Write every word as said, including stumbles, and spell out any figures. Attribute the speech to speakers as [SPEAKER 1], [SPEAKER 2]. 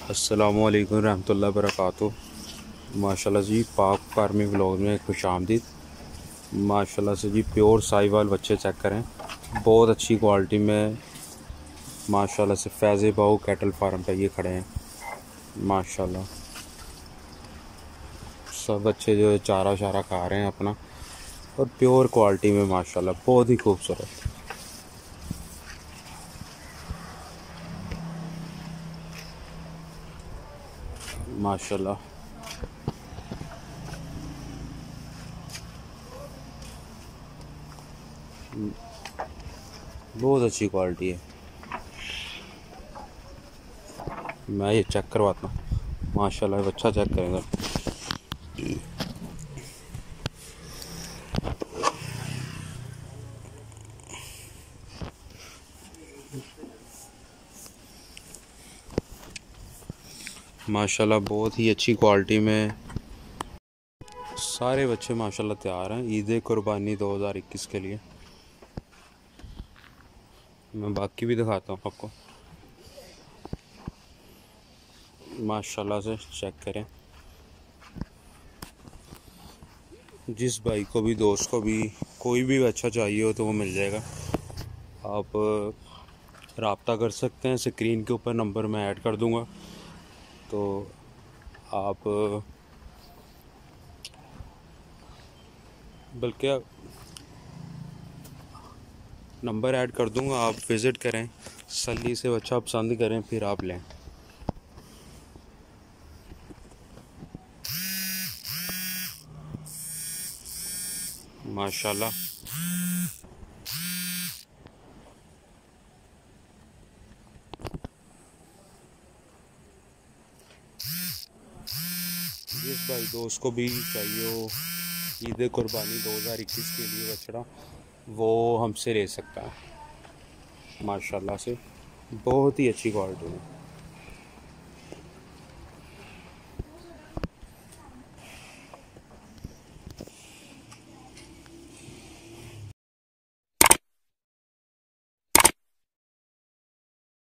[SPEAKER 1] अस्सलामुअलैकुम रहमतुल्लाहि बरकातुहू। माशाल्लाह जी पाक फार्मी व्लॉग में खुशामदीद। माशाल्लाह से जी प्योर साहिवाल बच्चे चेक करें, बहुत अच्छी क्वालिटी में। माशाल्लाह से फैज़-ए-बाहू कैटल फार्म पे ये खड़े हैं। माशाल्लाह सब बच्चे जो है चारा शारा खा रहे हैं अपना, और प्योर क्वालिटी में माशाल्लाह बहुत ही खूबसूरत। माशाल्लाह बहुत अच्छी क्वालिटी है। मैं ये चेक करवाता हूँ। माशाल्लाह बच्चा चेक करेंगे। माशाल्लाह बहुत ही अच्छी क्वालिटी में सारे बच्चे माशाल्लाह तैयार हैं ईद कुर्बानी दो हज़ार इक्कीस के लिए। मैं बाकी भी दिखाता हूँ आपको। माशाल्लाह से चेक करें। जिस भाई को भी, दोस्त को भी कोई भी बच्चा चाहिए हो तो वो मिल जाएगा। आप राब्ता कर सकते हैं, स्क्रीन के ऊपर नंबर मैं ऐड कर दूंगा, तो आप बल्कि नंबर ऐड कर दूंगा, आप विज़िट करें, तसल्ली से बच्चा पसंद करें, फिर आप लें। माशाल्लाह जिस भाई दोस्त को भी चाहिए हो ईद कुर्बानी दो हज़ार इक्कीस के लिए बछड़ा, वो हमसे ले सकता है। माशाल्लाह से बहुत ही अच्छी क्वालिटी है।